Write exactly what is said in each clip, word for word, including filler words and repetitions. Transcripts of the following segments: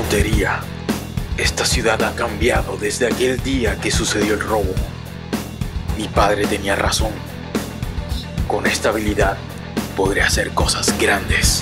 tontería. Esta ciudad ha cambiado desde aquel día que sucedió el robo. Mi padre tenía razón. Con esta habilidad podré hacer cosas grandes.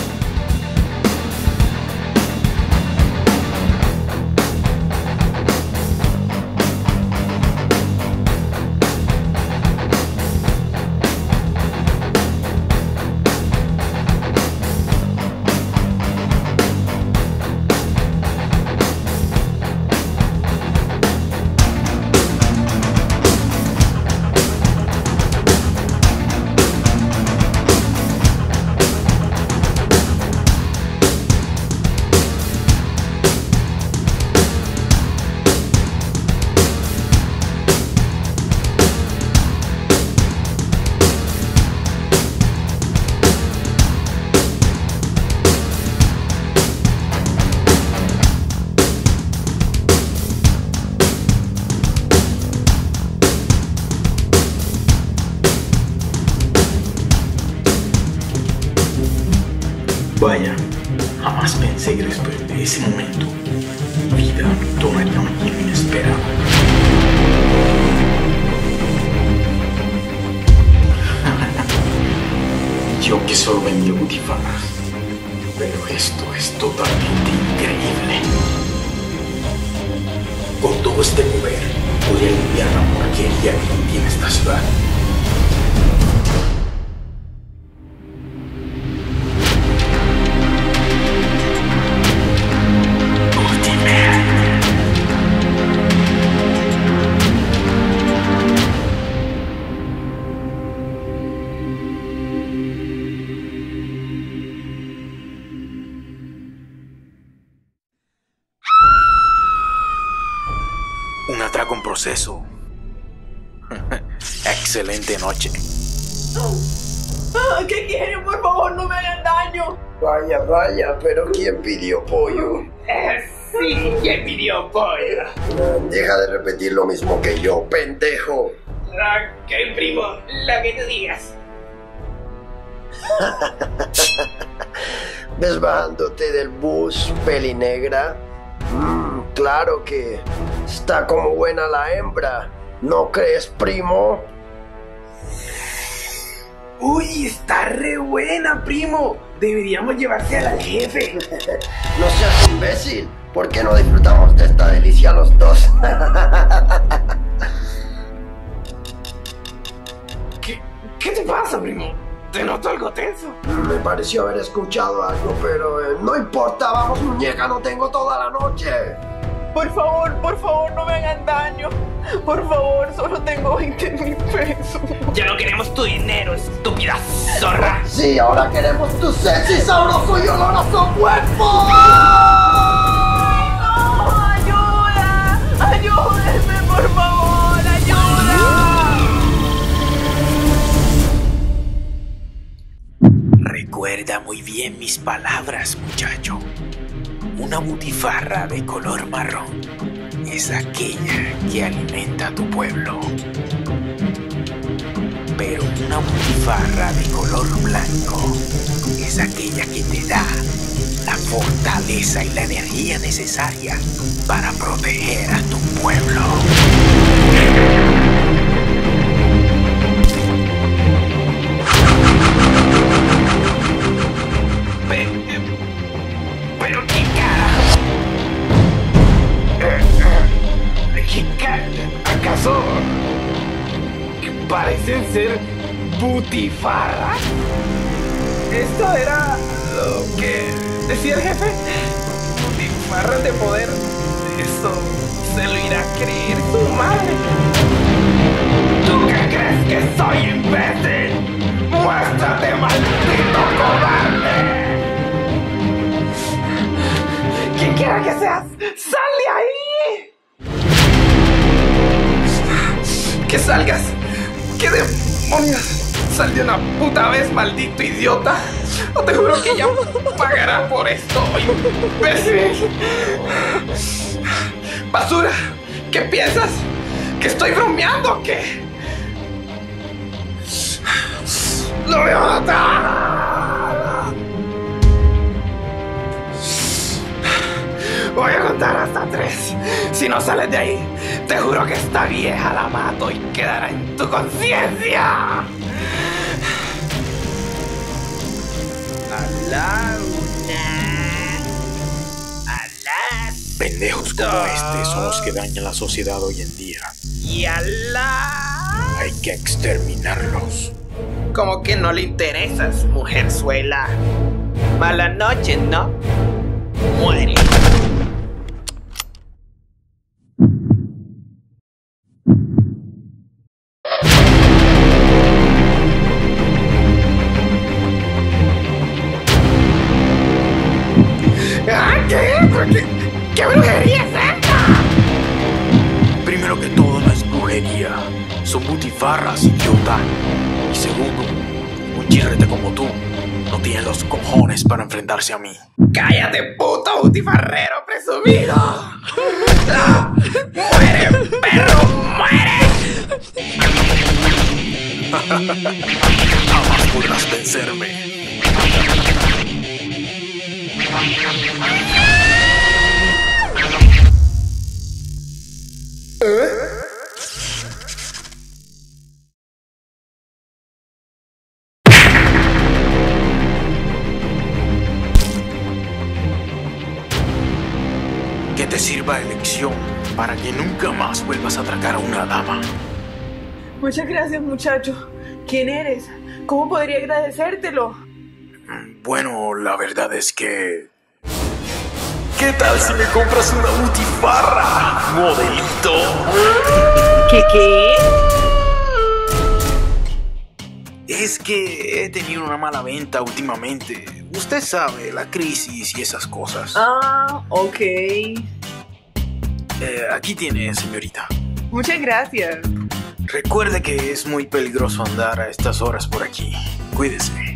Vaya, jamás pensé que después de ese momento mi vida tomaría un giro inesperado. Yo que solo vendía butifarras, pero esto es totalmente increíble. Con todo este poder, podría limpiar la porquería que tiene esta ciudad. Un atraco en proceso. Excelente noche. ¿Qué quieren? Por favor, no me hagan daño. Vaya, vaya, pero ¿quién pidió pollo? Eh, sí, ¿quién pidió pollo? Deja de repetir lo mismo que yo, pendejo. Ok, primo, la que tú digas. ¿Ves bajándote del bus, pelinegra? Mmm, claro que está como buena la hembra, ¿no crees, primo? Uy, está re buena, primo. Deberíamos llevársela al jefe. No seas imbécil, ¿por qué no disfrutamos de esta delicia los dos? ¿Qué, ¿Qué te pasa, primo? Te noto algo tenso. Me pareció haber escuchado algo, pero eh, no importa, vamos muñeca, no tengo toda la noche. Por favor, por favor, no me hagan daño. Por favor, solo tengo veinte mil pesos. Ya no queremos tu dinero, estúpida zorra. Sí, ahora queremos tu sexy, sabroso y oloroso cuerpo. ¡No! ¡Ayuda! ¡Ayúdenme, por favor! ¡Ayuda! Recuerda muy bien mis palabras, muchacho. Una butifarra de color marrón es aquella que alimenta a tu pueblo. Pero una butifarra de color blanco es aquella que te da la fortaleza y la energía necesaria para proteger a tu pueblo. ¿Pero qué carajo? ¿Qué carajo? ¿Acaso parecen ser butifarras? ¿Esto era lo que decía el jefe? ¿Butifarras de poder? Eso se lo irá a creer su madre. ¿Tú qué crees que soy, imbécil? ¡Muéstrate, maldito cobarde! ¡Quien quiera que seas, sal de ahí! ¡Que salgas! ¿Qué demonios? ¡Sal de una puta vez, maldito idiota! No, te juro que ya pagará por esto, imbécil. ¡Basura! ¿Qué piensas? ¿Que estoy bromeando o qué? ¡Lo voy a matar! Si no sales de ahí, te juro que esta vieja la mato y quedará en tu conciencia. A la una. A las Pendejos como dos. este son los que dañan la sociedad hoy en día. Y a la... Hay que exterminarlos. Como que no le interesas, mujerzuela. Mala noche, ¿no? Muere. ¿Qué? ¿Qué, qué brujería es esta? Primero que todo, no es brujería. Son butifarras, idiota. Y segundo, un chirrete como tú no tiene los cojones para enfrentarse a mí. ¡Cállate, puto butifarrero presumido! ¡Ah! ¡Muere, perro! ¡Muere! Jamás podrás vencerme. Que te sirva de lección para que nunca más vuelvas a atracar a una dama. Muchas gracias, muchacho. ¿Quién eres? ¿Cómo podría agradecértelo? Bueno, la verdad es que... ¿Qué tal si me compras una butifarra, modelito? ¿Qué qué? Es que he tenido una mala venta últimamente. Usted sabe, la crisis y esas cosas. Ah, ok. Eh, aquí tiene, señorita. Muchas gracias. Recuerde que es muy peligroso andar a estas horas por aquí. Cuídese.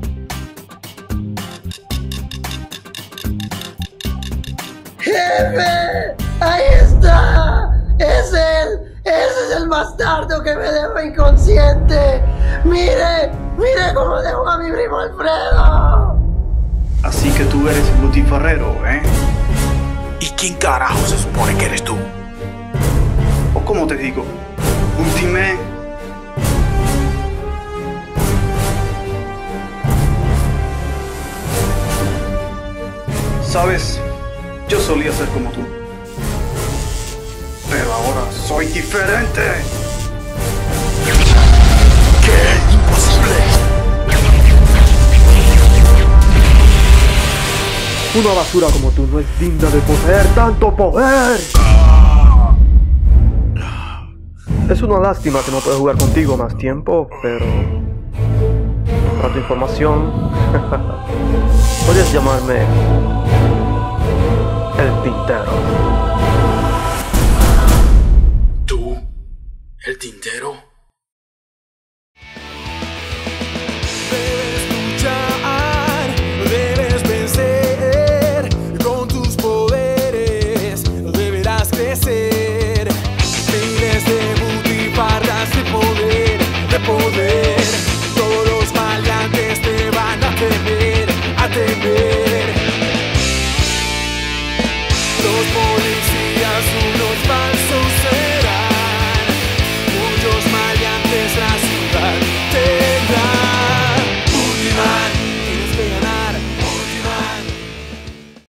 ¡Jefe! ¡Ahí está! ¡Es él! ¡Ese es el bastardo que me dejó inconsciente! ¡Mire! ¡Mire cómo dejó a mi primo Alfredo! Así que tú eres el butifarrero, ¿eh? ¿Y quién carajo se supone que eres tú? ¿O cómo te digo? Ultimé. ¿Sabes? Yo solía ser como tú. Pero ahora soy diferente. ¿Qué? ¡Imposible! Una basura como tú no es digna de poseer tanto poder. Es una lástima que no pueda jugar contigo más tiempo, pero... para tu información, puedes llamarme el Tintero. ¿Tú? ¿El Tintero?